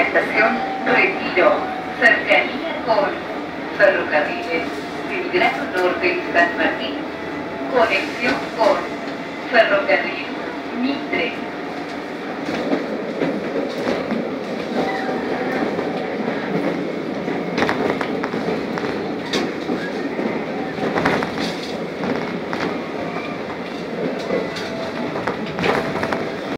estación Retiro, cercanía con Ferrocarriles Belgrano Norte y San Martín, conexión con Ferrocarril Mitre.